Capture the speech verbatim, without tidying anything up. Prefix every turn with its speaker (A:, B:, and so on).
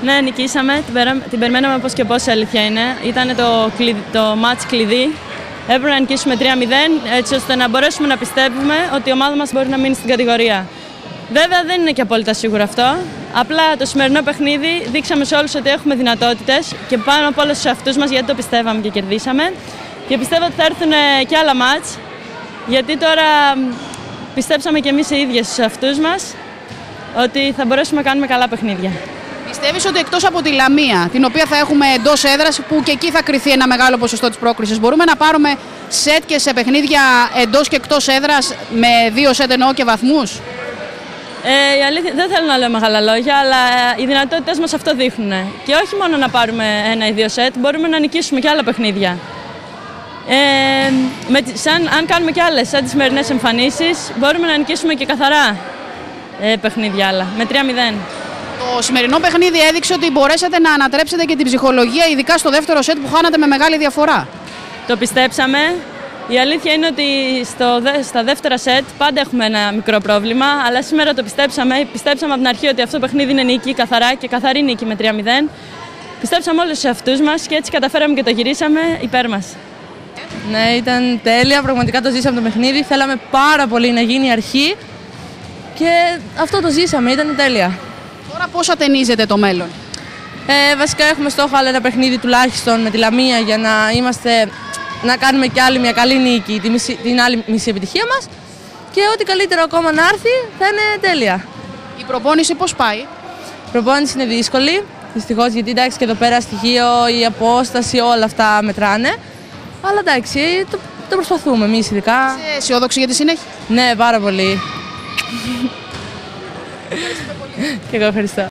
A: Ναι, νικήσαμε. Την, περα... την περιμέναμε πώς και πώς, η αλήθεια είναι. Ήταν το, κλειδ... το μάτς κλειδί. Έπρεπε να νικήσουμε τρία μηδέν, έτσι ώστε να μπορέσουμε να πιστεύουμε ότι η ομάδα μας μπορεί να μείνει στην κατηγορία. Βέβαια, δεν είναι και απόλυτα σίγουρο αυτό. Απλά το σημερινό παιχνίδι δείξαμε σε όλους ότι έχουμε δυνατότητες και πάνω απ' όλα στους εαυτούς μας, γιατί το πιστεύαμε και κερδίσαμε. Και πιστεύω ότι θα έρθουν και άλλα μάτς, γιατί τώρα πιστέψαμε και εμείς οι ίδιες στους εαυτούς μας ότι θα μπορέσουμε να κάνουμε καλά παιχνίδια.
B: Πιστεύεις ότι εκτός από τη Λαμία, την οποία θα έχουμε εντός έδρας, που και εκεί θα κριθεί ένα μεγάλο ποσοστό της πρόκρισης, μπορούμε να πάρουμε σετ και σε παιχνίδια εντός και εκτός έδρας με δύο σετ εννοώ και βαθμούς?
A: Ε, η αλήθεια, δεν θέλω να λέω μεγάλα λόγια, αλλά οι δυνατότητες μας αυτό δείχνουν. Και όχι μόνο να πάρουμε ένα ή δύο σετ, μπορούμε να νικήσουμε και άλλα παιχνίδια. Ε, με, σαν, αν κάνουμε και άλλες, σαν τις σημερινές εμφανίσεις, μπορούμε να νικήσουμε και καθαρά ε, παιχνίδια άλλα, με τρία μηδέν.
B: Το σημερινό παιχνίδι έδειξε ότι μπορέσατε να ανατρέψετε και την ψυχολογία, ειδικά στο δεύτερο σετ που χάνατε με μεγάλη διαφορά.
A: Το πιστέψαμε. Η αλήθεια είναι ότι στο, στα δεύτερα σετ πάντα έχουμε ένα μικρό πρόβλημα, αλλά σήμερα το πιστέψαμε. Πιστέψαμε από την αρχή ότι αυτό το παιχνίδι είναι νίκη, καθαρά και καθαρή νίκη με τρία μηδέν. Πιστέψαμε όλους σε αυτούς μας και έτσι καταφέραμε και το γυρίσαμε υπέρ μας.
C: Ναι, ήταν τέλεια. Πραγματικά το ζήσαμε το παιχνίδι. Θέλαμε πάρα πολύ να γίνει η αρχή και αυτό το ζήσαμε. Ήταν τέλεια.
B: Τώρα πώς ατενίζεται το μέλλον?
C: Ε, βασικά έχουμε στόχο άλλο ένα παιχνίδι τουλάχιστον με τη Λαμία για να είμαστε, να κάνουμε κι άλλη μια καλή νίκη, τη μισή, την άλλη μισή επιτυχία μας, και ό,τι καλύτερο ακόμα να έρθει θα είναι τέλεια.
B: Η προπόνηση πώς πάει?
C: Η προπόνηση είναι δύσκολη, δυστυχώς, γιατί εντάξει και εδώ πέρα στοιχείο, η απόσταση, όλα αυτά μετράνε. Αλλά εντάξει, το, το προσπαθούμε εμείς ειδικά.
B: Είσαι αισιόδοξη για τη συνέχεια?
C: Ναι, πάρα πολύ. Και εγώ ευχαριστώ.